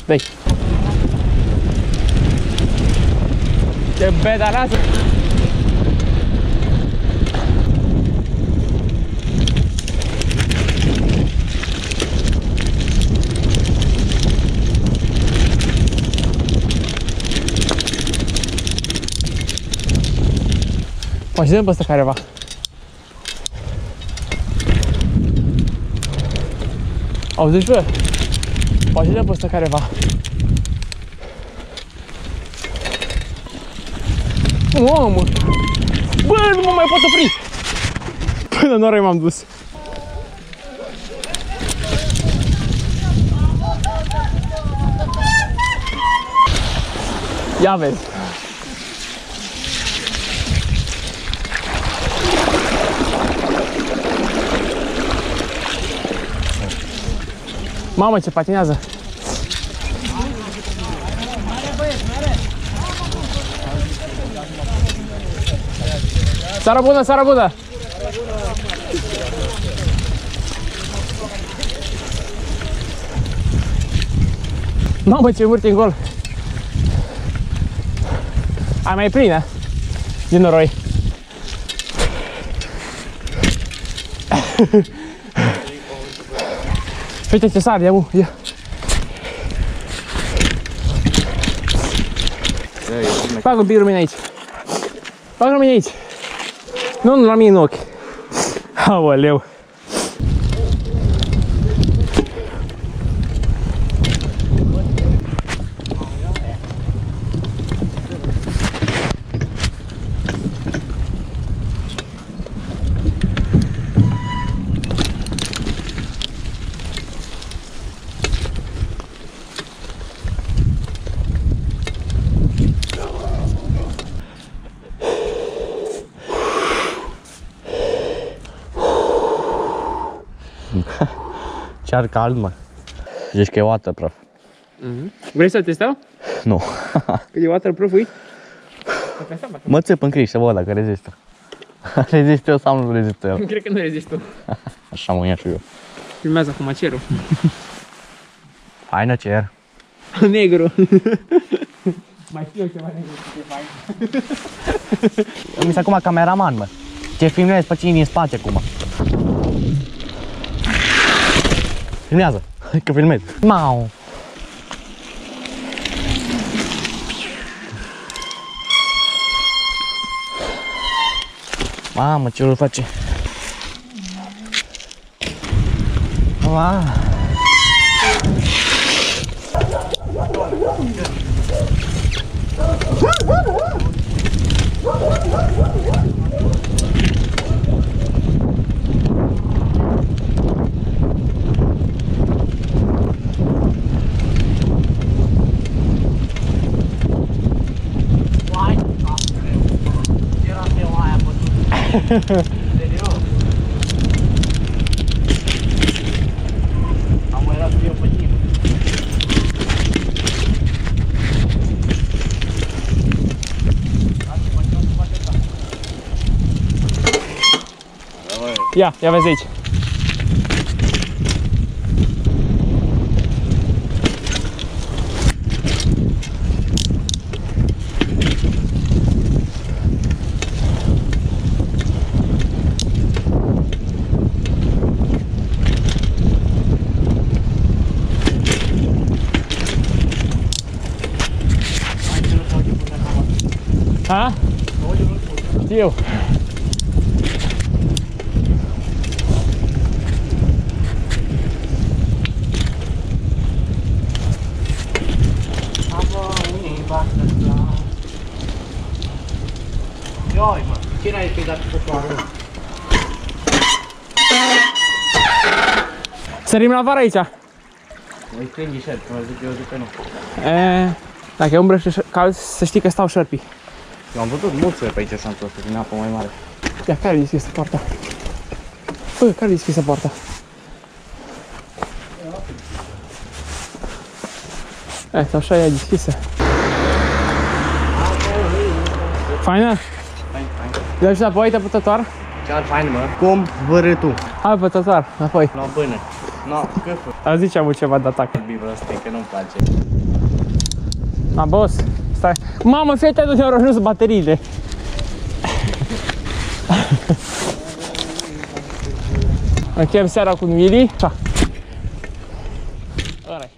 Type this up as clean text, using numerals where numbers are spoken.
Dă-i. Ce bedalează! Poate dăm pe ăsta careva. Auzi, bă? Poate dăm pe ăsta careva. Mamă! Bă, nu mă mai pot opri! Până în oră m-am dus. Ia vezi! Mamă, ce patinează! Seara bună, seara bună! Mamă, ce urti în gol! Ai mai plină din noroi. Uite ce sar, ia-mu, ia. Fac un pic lumina aici. Fac lumina aici. Nu la mine în ochi. Aoleu. Chiar cald, mă. Zici că e waterproof. Vrei să testăm? Nu. Că e waterproof, uite. Mă țip în criș să văd dacă rezistă. Rezist eu sau nu rezist eu? Cred că nu rezist tu. Așa mă ia și eu. Filmează acum cerul. Faină cer. Negru. Mai știu eu ceva negru. Mi se acum cameraman, mă. Ce filmezi pe cine în spate, cum? Filmează, că filmezi. Mau. Mamă, ce îl face? Wow. Am mai luat eu pe tine. Ia vezi aici. Ha? Știu. Ioi, mă, cine ai dat cu soară? Sărim la vară aici. Îi strângi șerpi, mă zic, eu zic că nu. Dacă e umbră și cald, să știi că stau șerpii. Eu am văzut mulți pe aici șantul ăsta, din apă mai mare. Ia, care e deschisă poarta? Bă, care e deschisă poarta? Asta așa e deschisă. Faină? Fain. Dă-și înapoi, te putătoar? Ce-ar fain, mă? Cum vârâ tu? Hai, putătoar, înapoi. La până. No, câfă. Am zis am ceva de atac. Bibra asta că nu-mi place. Ma, boss, stai. Mamă, fete, nu te-au răjunit bateriile. Încheiem seara cu Willy. Ăla-i.